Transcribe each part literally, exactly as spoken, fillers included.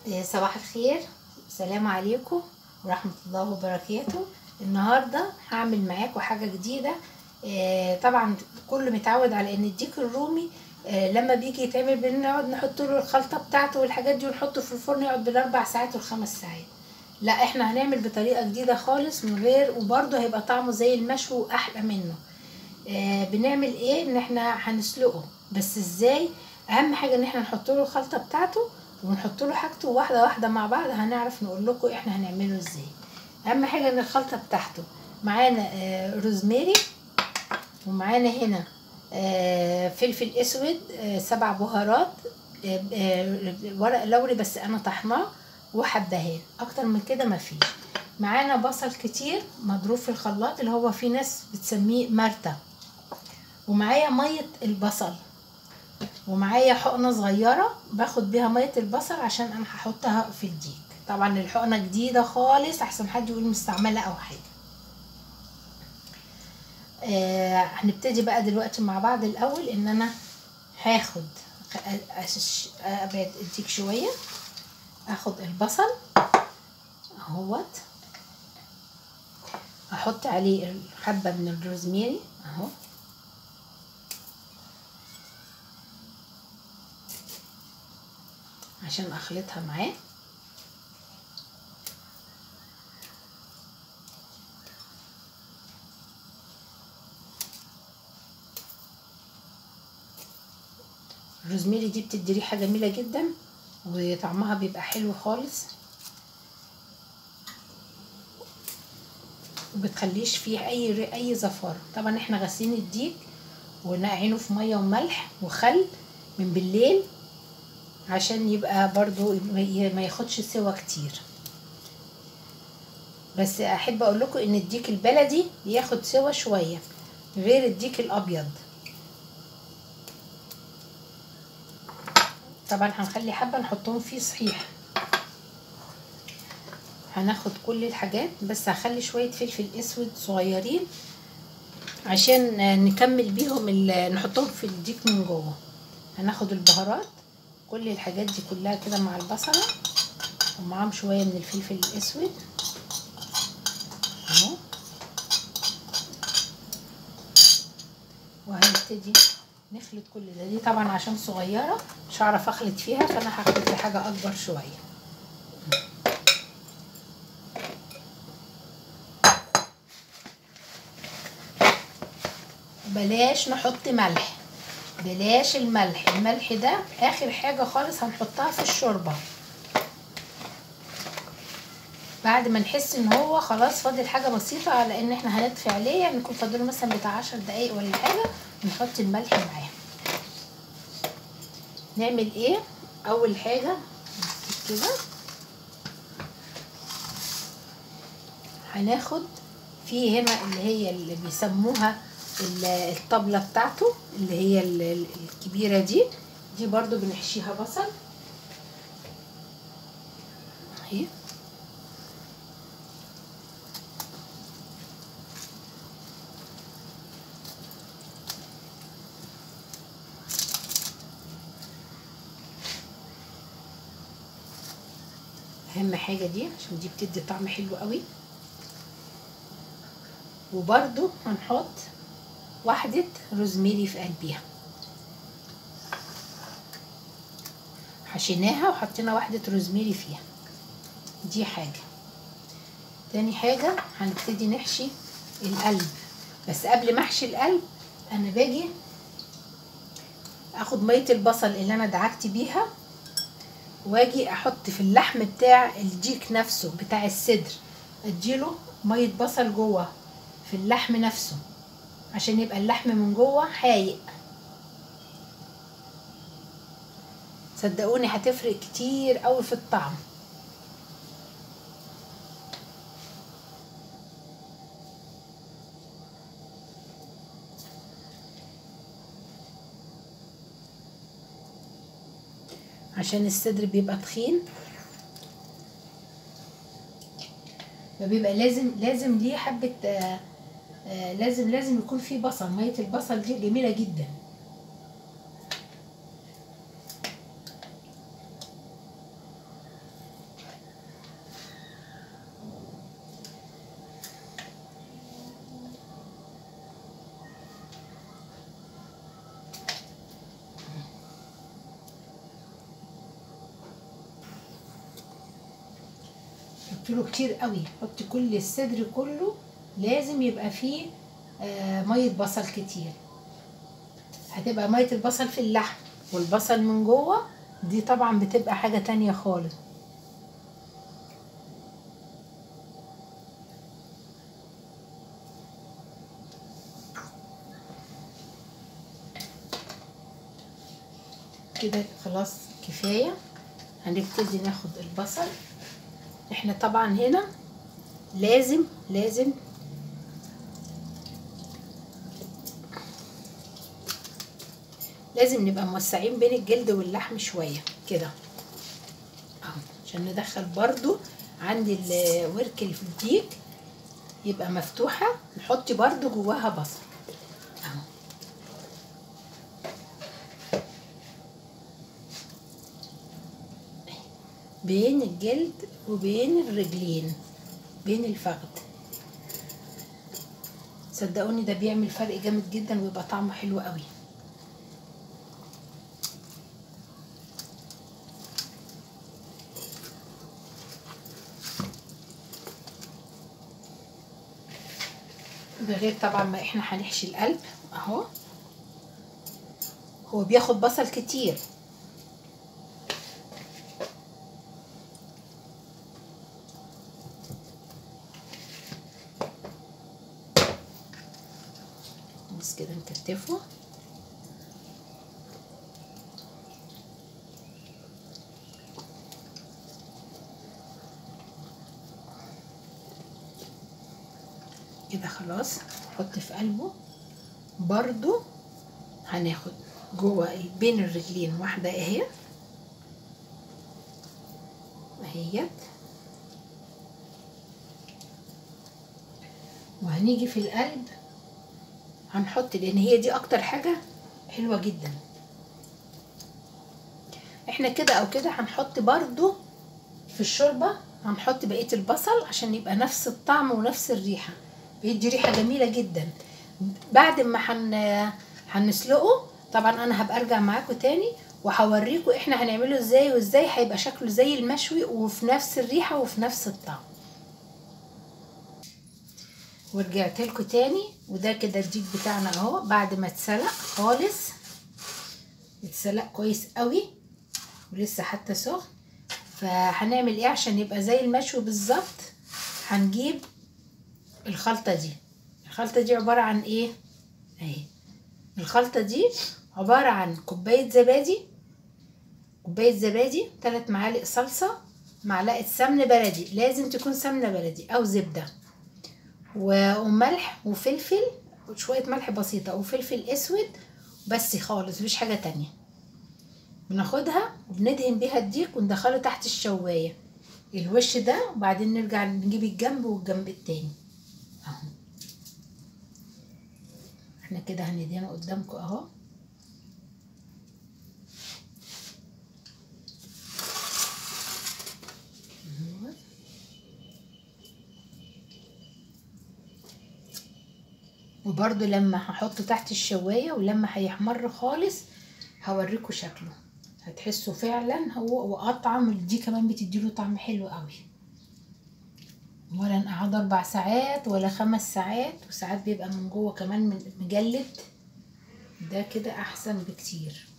إيه، صباح الخير. السلام عليكم ورحمة الله وبركاته. النهاردة هعمل معاكم حاجة جديدة. إيه، طبعا كله متعود على ان الديك الرومي إيه، لما بيجي يتعمل بنقعد نحط له الخلطة بتاعته والحاجات دي ونحطه في الفرن يقعد بالاربع ساعات والخمس ساعات. لا، احنا هنعمل بطريقة جديدة خالص من غير، وبرضه هيبقى طعمه زي المشوي واحلى منه. إيه، بنعمل ايه؟ ان احنا هنسلقه. بس ازاي؟ اهم حاجة ان احنا نحط له الخلطة بتاعته ونحط له حاجته واحده واحده مع بعض. هنعرف نقول لكم احنا هنعمله ازاي. اهم حاجه ان الخلطه بتاعته معانا آه روزماري، ومعانا هنا آه فلفل اسود، آه سبع بهارات، آه آه ورق لوري بس انا طحناه، وحبهان. اكتر من كده مفيش. معانا بصل كتير مضروب في الخلاط اللي هو في ناس بتسميه مرتة، ومعايا ميه البصل، ومعايا حقنه صغيره باخد بيها ميه البصل عشان انا هحطها في الديك. طبعا الحقنه جديده خالص احسن حد يقول مستعمله او حاجه. آه هنبتدي بقى دلوقتي مع بعض. الاول ان انا هاخد ابعد الديك شويه، اخد البصل اهوت، احط عليه حبه من الروزماري اهو، عشان اخلطها معاه. الروزماري دي بتدي ريحه جميله جدا وطعمها بيبقى حلو خالص، وبتخليش فيه اي اي زفاره. طبعا احنا غاسلين الديك ونقعينه في ميه وملح وخل من بالليل عشان يبقى برضو ما ياخدش سوا كتير. بس احب اقول لكم ان الديك البلدي بياخد سوا شويه غير الديك الابيض. طبعا هنخلي حبه نحطهم فيه صحيح. هناخد كل الحاجات، بس هخلي شويه فلفل اسود صغيرين عشان نكمل بيهم، نحطهم في الديك من جوه. هناخد البهارات، كل الحاجات دي كلها كده مع البصله، ومعاهم شويه من الفلفل الاسود اهو. وهنبتدي نخلط كل ده. دي طبعا عشان صغيره مش هعرف اخلط فيها، فانا هخلط في حاجه اكبر شويه. بلاش نحط ملح، بلاش الملح. الملح ده اخر حاجه خالص هنحطها في الشوربه، بعد ما نحس ان هو خلاص فاضل حاجه بسيطه على ان احنا هنطفي عليه، يعني يكون فاضله مثلا بتاع عشر دقايق ولا حاجه، نحط الملح معاه. نعمل ايه؟ اول حاجه كده هناخد في هنا اللي هي اللي بيسموها الطبله بتاعته، اللي هي الكبيره دي دي برضو بنحشيها بصل اهي. اهم حاجه دي عشان دي بتدي طعم حلو قوي. وبرده هنحط واحده روزماري في قلبيها، حشيناها وحطينا واحده روزماري فيها. دي حاجه. تاني حاجه هنبتدي نحشي القلب. بس قبل ما احشي القلب انا باجي اخد ميه البصل اللي انا دعكت بيها، واجي احط في اللحم بتاع الديك نفسه بتاع الصدر، اديله ميه بصل جوه في اللحم نفسه عشان يبقى اللحم من جوه حايق. صدقوني هتفرق كتير قوي في الطعم. عشان الصدر بيبقى تخين، فبيبقى لازم لازم ليه حبه آه آه لازم لازم يكون فيه بصل. ميه البصل دي جميله جدا. حطي له كتير قوي، حطي كل الصدر كله لازم يبقى فيه آه ميه بصل كتير. هتبقى ميه البصل في اللحم والبصل من جوه، دي طبعا بتبقى حاجه تانية خالص. كده خلاص كفايه. هنبتدي ناخد البصل. احنا طبعا هنا لازم لازم لازم نبقى موسعين بين الجلد واللحم شويه كده اهو، عشان ندخل برضو عند الورك اللي في الديك يبقى مفتوحه، نحط برضو جواها بصل اهو. بين الجلد وبين الرجلين، بين الفخذ. صدقوني ده بيعمل فرق جامد جدا ويبقى طعمه حلو قوي. ده غير طبعا ما احنا هنحشي القلب اهو، هو بياخد بصل كتير. بس كده نكتفه. كده خلاص. نحط في قلبه برضو، هناخد جوه بين الرجلين واحده اهي اهيت، وهنيجي في القلب هنحط، لان هي دي اكتر حاجه حلوه جدا. احنا كده او كده هنحط برضو في الشوربه، هنحط بقيه البصل عشان يبقى نفس الطعم ونفس الريحه، بيدي ريحه جميله جدا. بعد ما هن هنسلقه طبعا انا هبقى ارجع معاكم تاني وهوريكم احنا هنعمله ازاي، وازاي هيبقى شكله زي المشوي وفي نفس الريحه وفي نفس الطعم. ورجعت لكم تاني، وده كده الديك بتاعنا اهو بعد ما اتسلق خالص، اتسلق كويس قوي ولسه حتى سخن. فهنعمل ايه عشان يبقى زي المشوي بالظبط؟ هنجيب الخلطه دي. الخلطه دي عباره عن ايه اهي؟ الخلطه دي عباره عن كوبايه زبادي، كوبايه زبادي، ثلاث معالق صلصه، معلقه سمن بلدي، لازم تكون سمنه بلدي او زبده، وملح وفلفل وشويه ملح بسيطه وفلفل اسود بس خالص، مفيش حاجه تانية. بناخدها وبندهن بيها الديك وندخله تحت الشوايه الوش ده، وبعدين نرجع نجيب الجنب والجنب التاني اهو. احنا كده هندهنه قدامكم اهو. وبرده لما هحطه تحت الشوايه ولما هيحمر خالص هوريكم شكله، هتحسوا فعلا هو واطعم. دي كمان بتديله طعم حلو قوي، ولا نقعد اربع ساعات ولا خمس ساعات، وساعات بيبقى من جوه كمان مجلد. ده كده احسن بكتير.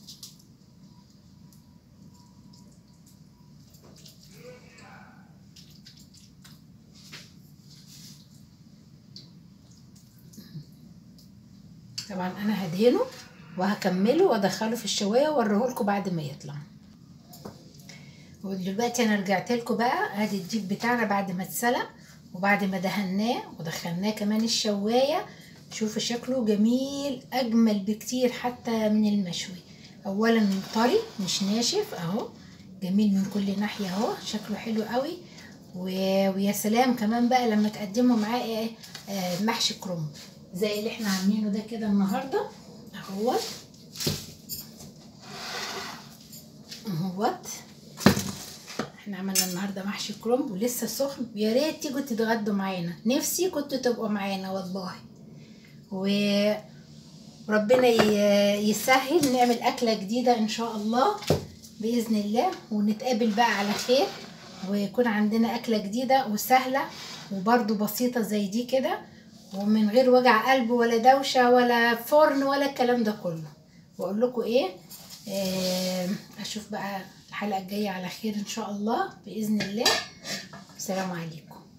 طبعا انا هدهنه وهكمله وادخله في الشوايه واوريه لكم بعد ما يطلع. ودلوقتي انا رجعت لكم بقى، ادي الديك بتاعنا بعد ما اتسلق وبعد ما دهناه ودخلناه كمان الشوايه. شوفوا شكله جميل، اجمل بكتير حتى من المشوي. اولا طري مش ناشف اهو، جميل من كل ناحيه اهو، شكله حلو قوي. ويا سلام كمان بقى لما تقدموا معاه ايه آه محشي كرنب زي اللي احنا عاملينه ده كده النهارده اهوت اهوت. احنا عملنا النهارده محشي كرنب ولسه سخن، ويا ريت تيجوا تتغدوا معانا، نفسي كنتوا تبقوا معانا والله. وربنا يسهل نعمل اكله جديده ان شاء الله باذن الله، ونتقابل بقى على خير ويكون عندنا اكله جديده وسهله وبرده بسيطه زي دي كده، ومن غير وجع قلب ولا دوشه ولا فرن ولا الكلام ده كله. واقول لكم ايه، آه، اشوف بقى الحلقه الجايه على خير ان شاء الله باذن الله. السلام عليكم.